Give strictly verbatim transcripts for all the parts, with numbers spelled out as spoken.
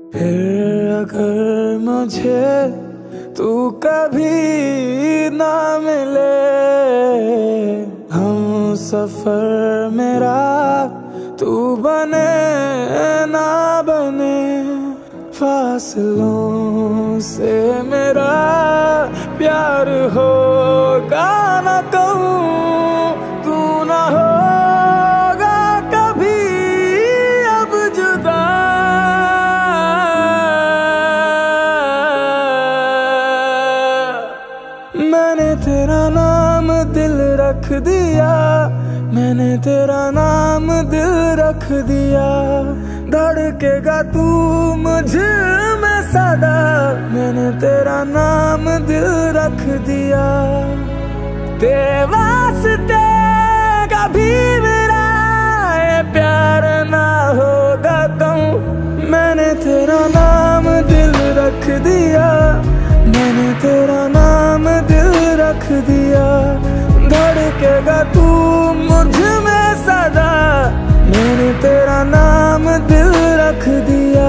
फिर अगर मुझे तू कभी ना मिले, हम सफर मेरा तू बने ना बने, फासलों से मेरा प्यार होगा ना कहूँ तू ना होगा कभी अब जुदा। मैंने तेरा नाम दिल रख दिया, मैंने तेरा नाम दिल रख दिया, धड़केगा तू मुझ में सदा, मैंने तेरा नाम दिल रख दिया। तेरे वास्ते कभी मेरा ये प्यार ना होगा कहूँ, मैंने तेरा नाम दिल रख दिया, मैंने तेरा नाम दिल रख दिया, धड़केगा तू मुझ में सदा, मैंने तेरा नाम दिल रख दिया।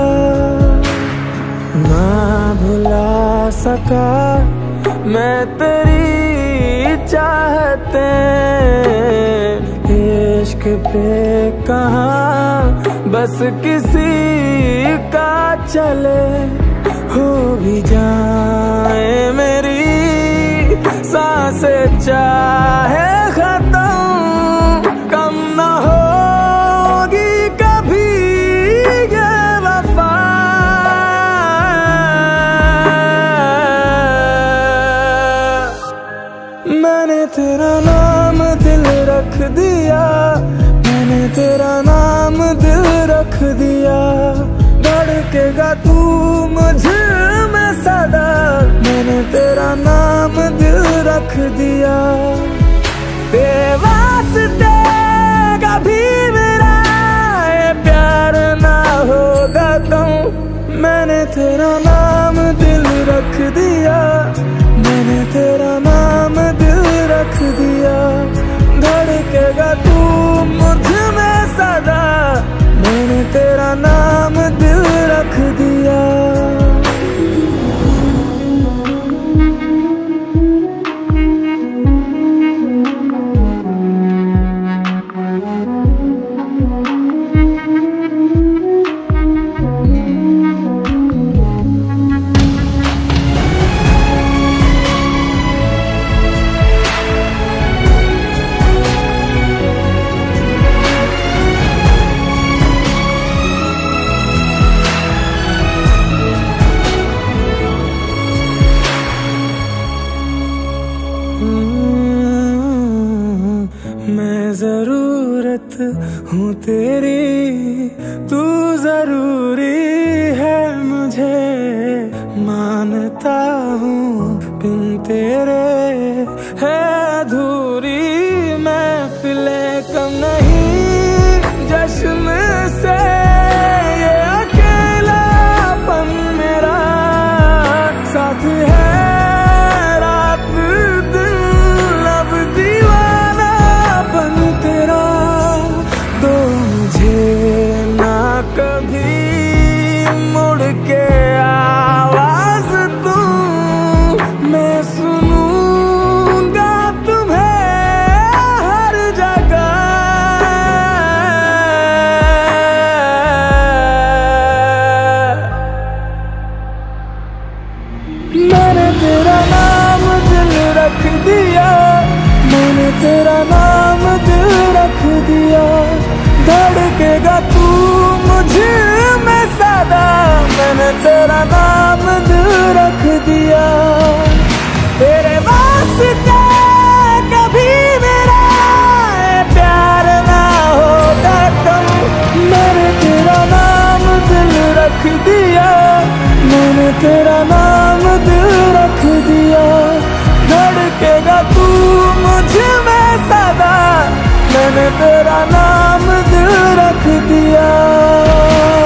ना भुला सका मैं तेरी चाहते, इश्क पे कहाँ बस किसी का चले, हो भी जाए मेरी सांसें चाहे खत्म, कम ना होगी कभी ये वफा। मैंने तेरा नाम दिल रख दिया, मैंने तेरा नाम दिल रख दिया, धड़केगा तू मुझ में सदा, मैंने तेरा नाम दिल रख दिया। तेरे वास्ते कभी मेरा ये प्यार ना होगा कहूँ, मैंने तेरा नाम दिल रख दिया, मैंने तेरा नाम दिल रख दिया, धड़केगा तू मुझ में सदा, मैंने तेरा नाम दिल रख दिया। मैं जरूरत हूँ तेरी, तू जरूरी है मुझे, मानता हूँ बिन तेरे है अधूरी महफिलें कम नहीं, जश्न से ये अकेलापन मेरा साथ है। मैंने तेरा नाम दिल रख दिया, मैंने तेरा नाम दिल रख दिया, धड़केगा तू मुझ में सदा, मैंने तेरा नाम दिल रख दिया। तेरे वास्ते कभी मेरा प्यार ना होगा कहूँ, मैंने तेरा नाम दिल रख दिया, मैंने तेरा नाम दिल रख दिया, धड़केगा तू मुझ में सदा, मैंने तेरा नाम दिल रख दिया।